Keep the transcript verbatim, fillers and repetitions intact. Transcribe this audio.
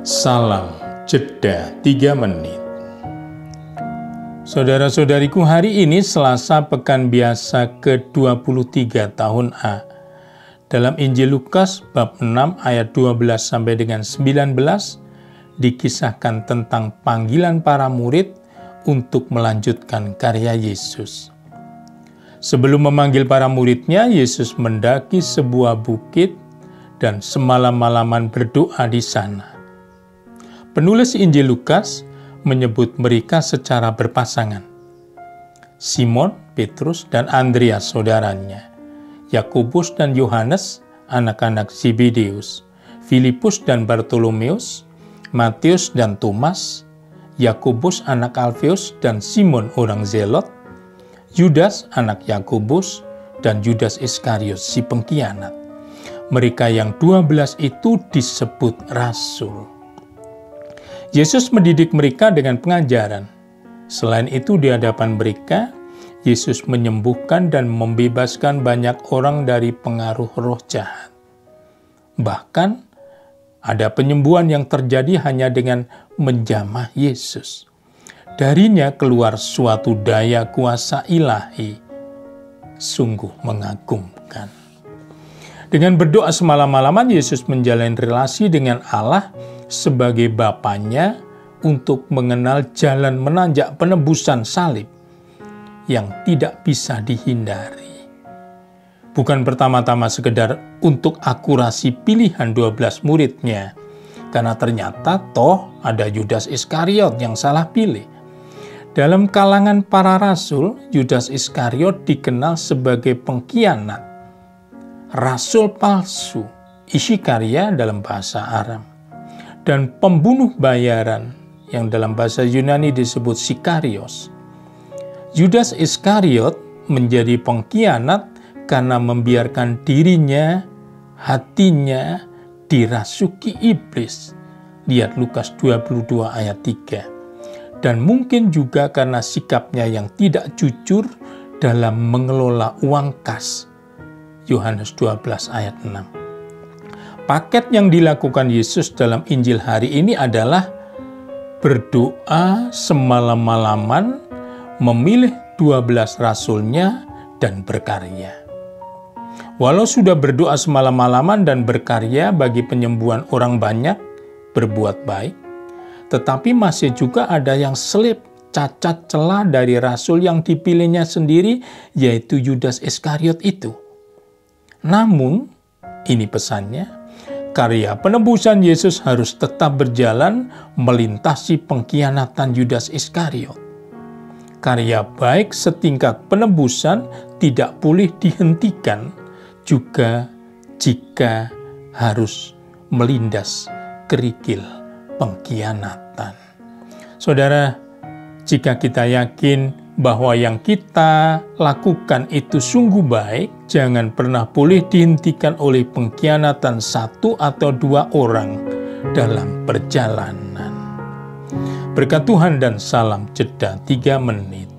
Salam jeda tiga menit. Saudara-saudariku, hari ini Selasa pekan biasa ke dua puluh tiga tahun A. Dalam Injil Lukas bab enam ayat dua belas sampai dengan sembilan belas dikisahkan tentang panggilan para murid untuk melanjutkan karya Yesus. Sebelum memanggil para muridnya, Yesus mendaki sebuah bukit dan semalam-malaman berdoa di sana. Penulis Injil Lukas menyebut mereka secara berpasangan. Simon, Petrus, dan Andreas saudaranya, Yakobus dan Yohanes, anak-anak Zebedeus, Filipus dan Bartolomeus, Matius dan Thomas, Yakobus anak Alfeus dan Simon orang Zelot, Yudas anak Yakobus, dan Judas Iskariot si pengkhianat. Mereka yang dua belas itu disebut rasul. Yesus mendidik mereka dengan pengajaran. Selain itu, di hadapan mereka, Yesus menyembuhkan dan membebaskan banyak orang dari pengaruh roh jahat. Bahkan, ada penyembuhan yang terjadi hanya dengan menjamah Yesus. Darinya keluar suatu daya kuasa ilahi. Sungguh mengagumkan. Dengan berdoa semalam-malaman, Yesus menjalin relasi dengan Allah sebagai Bapanya untuk mengenal jalan menanjak penebusan salib yang tidak bisa dihindari. Bukan pertama-tama sekedar untuk akurasi pilihan dua belas muridnya, karena ternyata toh ada Judas Iskariot yang salah pilih. Dalam kalangan para rasul, Judas Iskariot dikenal sebagai pengkhianat, rasul palsu, Isikaria dalam bahasa Aram, dan pembunuh bayaran yang dalam bahasa Yunani disebut Sikarios. Judas Iskariot menjadi pengkhianat karena membiarkan dirinya, hatinya dirasuki iblis. Lihat Lukas dua puluh dua ayat tiga. Dan mungkin juga karena sikapnya yang tidak jujur dalam mengelola uang kas. Yohanes dua belas ayat enam. Paket yang dilakukan Yesus dalam Injil hari ini adalah berdoa semalam-malaman, memilih dua belas rasulnya, dan berkarya. Walau sudah berdoa semalam-malaman dan berkarya bagi penyembuhan orang banyak, berbuat baik, tetapi masih juga ada yang selip, cacat celah dari rasul yang dipilihnya sendiri, yaitu Judas Iskariot itu. Namun, ini pesannya, karya penebusan Yesus harus tetap berjalan melintasi pengkhianatan Judas Iskariot. Karya baik setingkat penebusan tidak boleh dihentikan juga jika harus melindas kerikil pengkhianatan. Saudara, jika kita yakin bahwa yang kita lakukan itu sungguh baik, jangan pernah boleh dihentikan oleh pengkhianatan satu atau dua orang dalam perjalanan. Berkat Tuhan dan salam jeda tiga menit.